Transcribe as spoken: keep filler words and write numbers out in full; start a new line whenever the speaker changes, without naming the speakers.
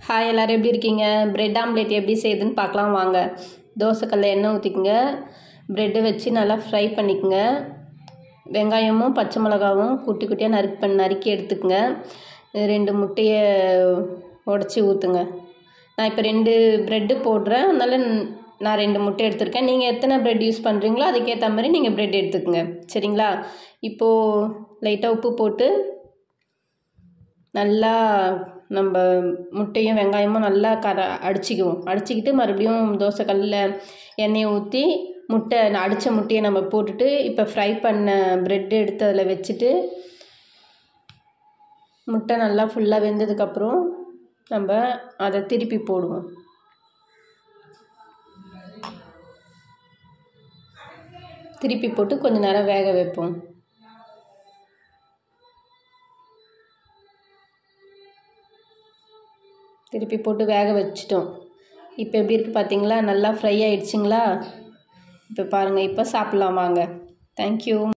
Hi எல்லோரும் எப்படி இருக்கீங்க? பிரெட் ஆம்லேட் எப்படி செய்யுதுன்னு பார்க்கலாம் வாங்க. தோசைக்கல்ல எண்ணெய் ஊற்றிக்குங்க. ப்ரெட்டை வச்சு நல்லா ஃப்ரை பண்ணிக்கோங்க. வெங்காயமும் பச்சை மிளகாவும் குட்டி குட்டியாக நறுக்கு பண்ணி நறுக்கி எடுத்துக்கோங்க. ரெண்டு முட்டையை உடச்சி ஊற்றுங்க. நான் இப்போ ரெண்டு ப்ரெட்டு போடுறேன், அதனால் நான் ரெண்டு முட்டை எடுத்துருக்கேன். நீங்கள் எத்தனை ப்ரெட் யூஸ் பண்ணுறீங்களோ அதுக்கேற்ற மாதிரி நீங்கள் ப்ரெட் எடுத்துக்கோங்க, சரிங்களா? இப்போது லைட்டாக உப்பு போட்டு நல்லா நம்ம முட்டையும் வெங்காயமும் நல்லா கர அடிச்சிக்குவோம். அடிச்சிக்கிட்டு மறுபடியும் தோசைக்கல்லில் எண்ணெயை ஊற்றி முட்டை அடித்த முட்டையை நம்ம போட்டுட்டு இப்போ ஃப்ரை பண்ண ப்ரெட்டு எடுத்து அதில் வச்சுட்டு முட்டை நல்லா ஃபுல்லாக வெந்ததுக்கப்புறம் நம்ம அதை திருப்பி போடுவோம். திருப்பி போட்டு கொஞ்சம் நேரம் வேக வைப்போம். திருப்பி போட்டு வேக வச்சிட்டோம். இப்போ எப்படி இருக்குது பார்த்தீங்களா? நல்லா ஃப்ரை ஆகிடுச்சிங்களா? இப்போ பாருங்கள், இப்போ சாப்பிட்லாம் வாங்க. தேங்க்யூ.